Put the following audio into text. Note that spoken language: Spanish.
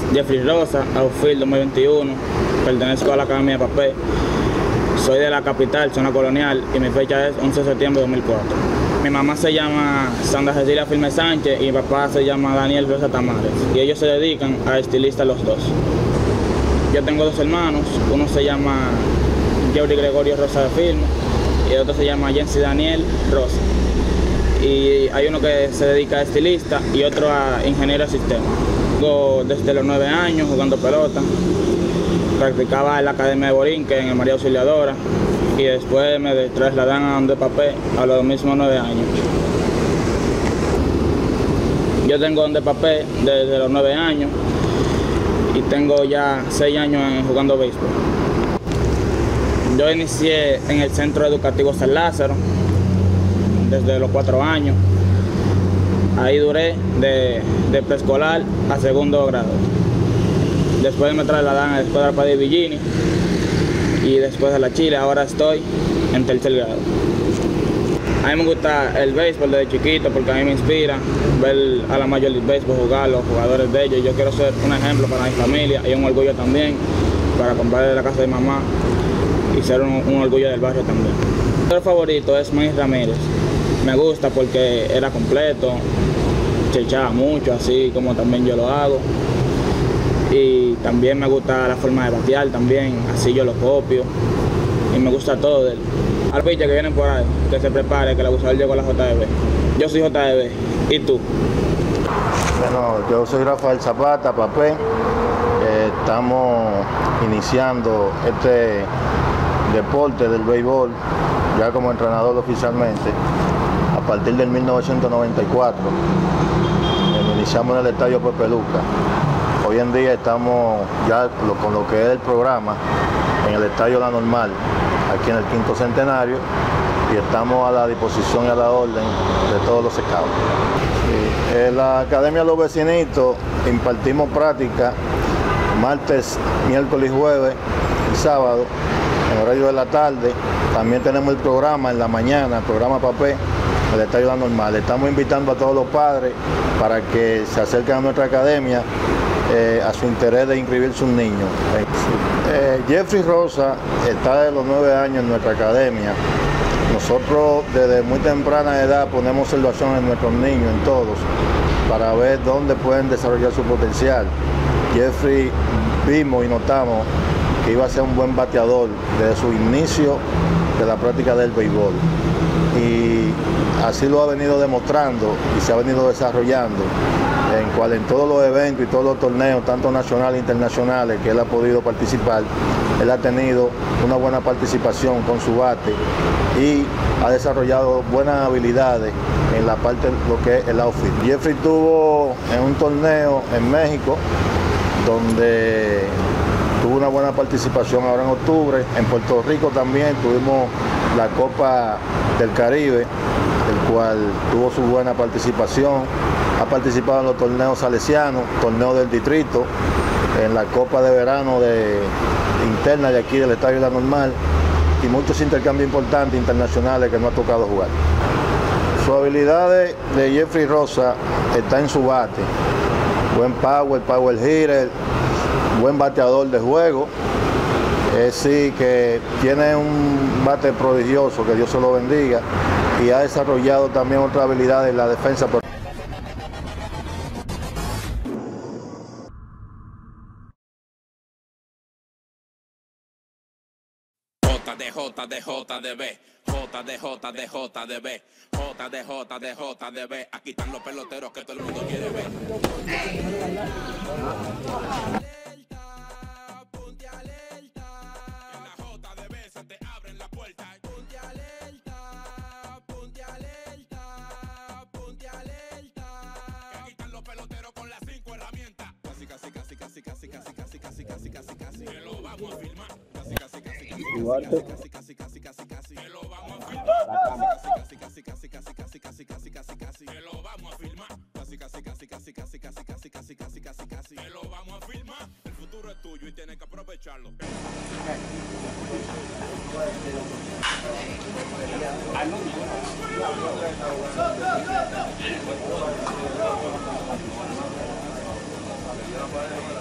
Jeffrey Rosa, outfield 2021, pertenezco a la Academia de Papel. Soy de la capital, zona colonial, y mi fecha es 11 de septiembre de 2004. Mi mamá se llama Sandra Cecilia Firme Sánchez y mi papá se llama Daniel Rosa Tamares, y ellos se dedican a estilistas los dos. Yo tengo dos hermanos, uno se llama Jeffrey Gregorio Rosa de Firme y el otro se llama Jensi Daniel Rosa. Y hay uno que se dedica a estilista y otro a ingeniero de sistemas. Yo desde los 9 años jugando pelota, practicaba en la Academia de Borinque, en el María Auxiliadora, y después me trasladan a donde Papel a los mismos 9 años. Yo tengo donde Papel desde los 9 años y tengo ya 6 años jugando béisbol. Yo inicié en el Centro Educativo San Lázaro desde los 4 años. Ahí duré de preescolar a segundo grado. Después me trasladaron a la Escuela Padre Villini y después a la Chile. Ahora estoy en tercer grado. A mí me gusta el béisbol desde chiquito porque a mí me inspira ver a la Major League Baseball jugar, los jugadores de ellos. Yo quiero ser un ejemplo para mi familia y un orgullo también para comprarle la casa de mamá y ser un orgullo del barrio también. Mi jugador favorito es Manny Ramírez. Me gusta porque era completo, chechaba mucho, así como también yo lo hago. Y también me gusta la forma de batear también, así yo lo copio. Y me gusta todo de él. Al pitcher que vienen por ahí, que se prepare, que el abusador llegó a la JDB. Yo soy JDB. ¿Y tú? Bueno, yo soy Rafael Zapata, Papel. Estamos iniciando este deporte del béisbol ya como entrenador oficialmente a partir del 1994. Iniciamos en el Estadio Pepe Luca. Hoy en día estamos ya con lo que es el programa en el Estadio La Normal, aquí en el 5º centenario, y estamos a la disposición y a la orden de todos los scouts. En la Academia Los Vecinitos impartimos práctica martes, miércoles y jueves y sábado en horario de la tarde. También tenemos el programa en la mañana, el programa Papel, el Estadio La Normal. Estamos invitando a todos los padres para que se acerquen a nuestra academia a su interés de inscribir sus niños. Jeffrey Rosa está de los 9 años en nuestra academia. Nosotros desde muy temprana edad ponemos observación en nuestros niños, en todos, para ver dónde pueden desarrollar su potencial. Jeffrey vimos y notamos que iba a ser un buen bateador desde su inicio de la práctica del béisbol. Y así lo ha venido demostrando y se ha venido desarrollando en todos los eventos y todos los torneos, tanto nacionales e internacionales, que él ha podido participar. Él ha tenido una buena participación con su bate y ha desarrollado buenas habilidades en la parte de lo que es el outfield. Jeffrey tuvo en un torneo en México donde tuvo una buena participación ahora en octubre. En Puerto Rico también tuvimos la Copa del Caribe, el cual tuvo su buena participación. Ha participado en los torneos salesianos, torneos del distrito, en la Copa de Verano interna de aquí del Estadio La Normal y muchos intercambios importantes internacionales que no ha tocado jugar. Su habilidad de Jeffrey Rosa está en su bate. Buen power hitter, buen bateador de juego. Sí, que tiene un bate prodigioso, que Dios se lo bendiga, y ha desarrollado también otras habilidades en la defensa. JDB, aquí están los peloteros que todo el mundo quiere ver. Ponte alerta, en la JDB se te abren la puerta. Ponte alerta, ponte alerta, ponte alerta. Que aquí están los peloteros con las 5 herramientas. Casi, que lo vamos a filmar. Casi, que lo vamos a filmar. Que lo vamos a filmar. Que lo vamos a filmar. El futuro es tuyo y tienes que aprovecharlo. Gracias.